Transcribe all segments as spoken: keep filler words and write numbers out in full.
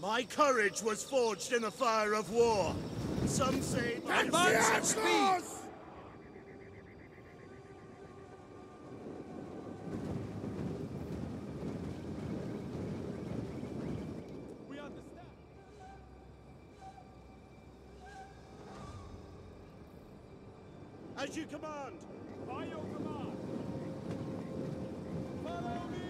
My courage was forged in the fire of war. Some say... Advance at speed! We understand. As you command! By your command. Follow me!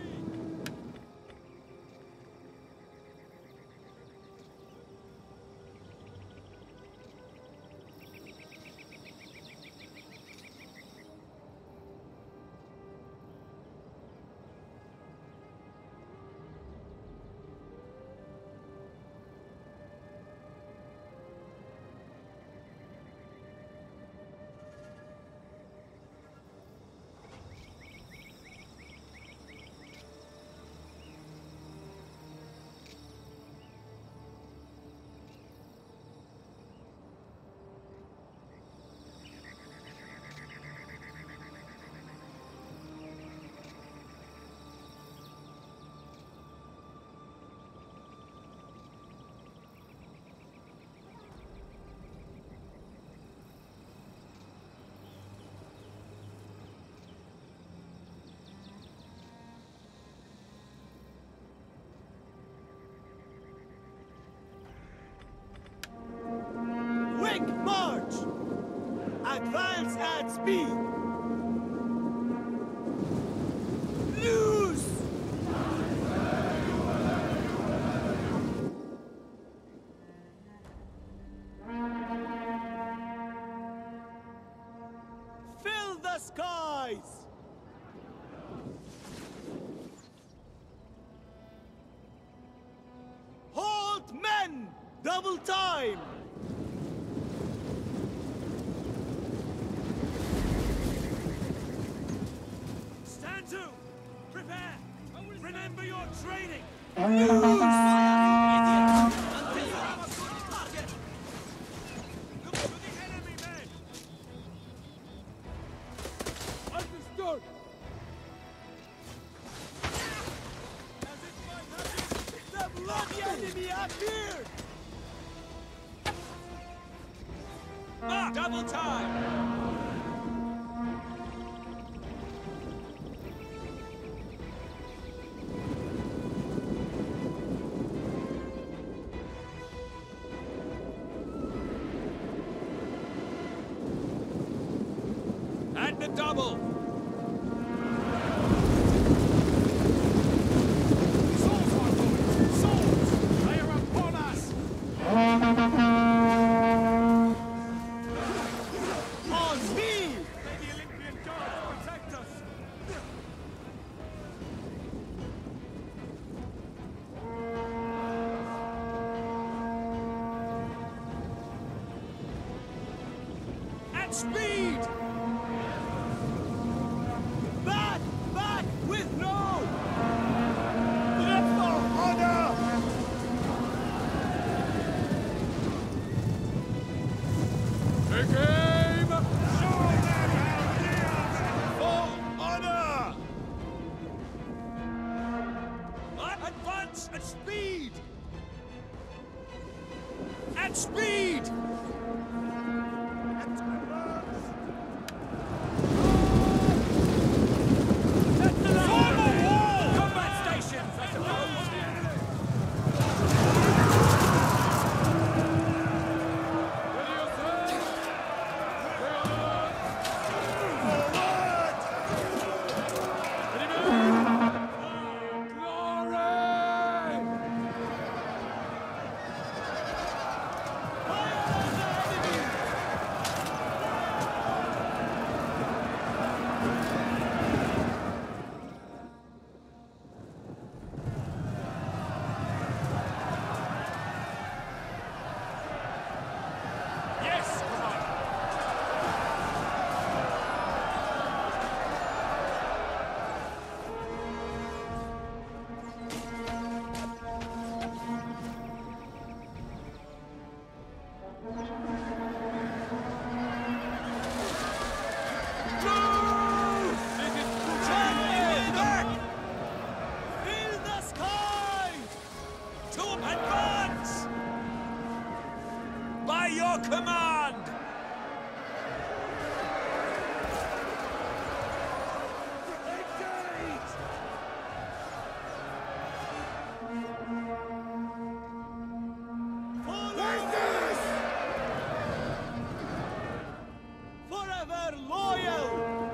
Quick march! Advance at speed! Loose! Fill the skies! Halt, men! Double time! Stand to! Prepare! Remember your training! Understood! The bloody enemy appeared! Ah, double time! And the double! Swords, my lord! Swords! They are upon us! On me! May the Olympian gods protect us! At speed! Back! Back! With no! Live for honor! Take aim! Show them how live! For honor! Advance at speed! At speed! At advance! Set the form a wall! Combat stations, I suppose! Fill the skies! To advance! your command! Forever loyal!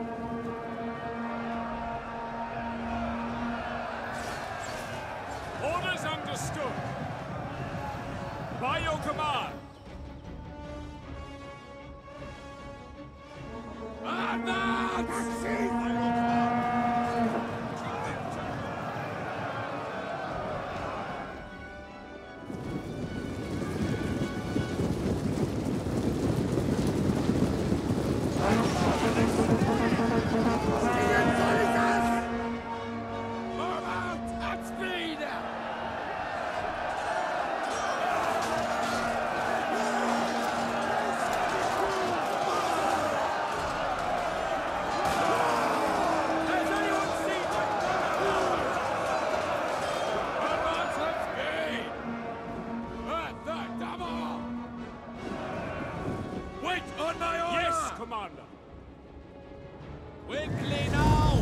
Orders understood. By your command. Commander. Quickly now!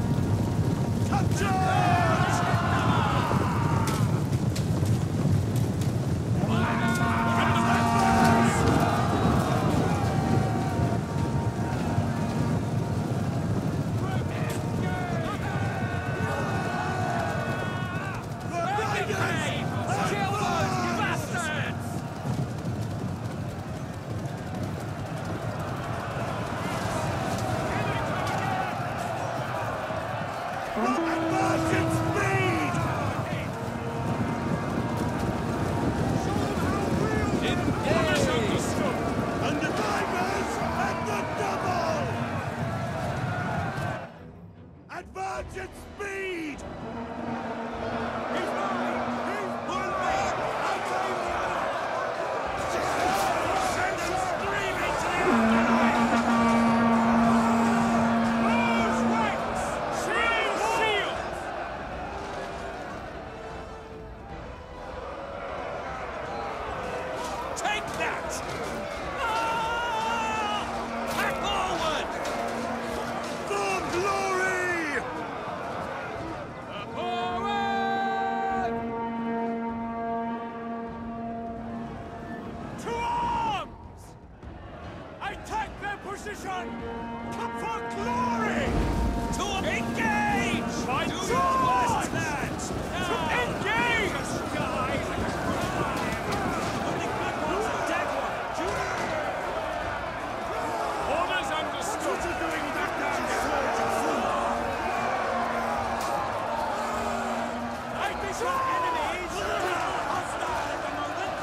Advance at speed! Take that! Ah! Back forward! For glory! Forward! To arms! Attack their position! Come for glory! To engage! By Do your George! worst, lads! Now! To engage! Orders understood. What are you doing back down swords and swords? I think our enemies are hostile at the moment.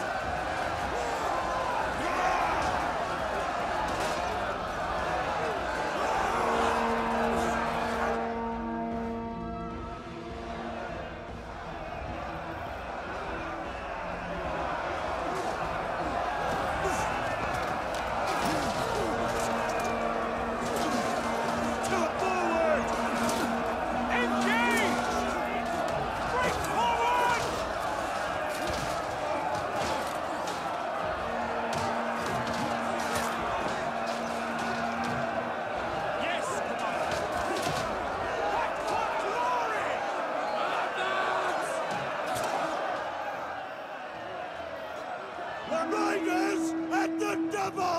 The riders at the double!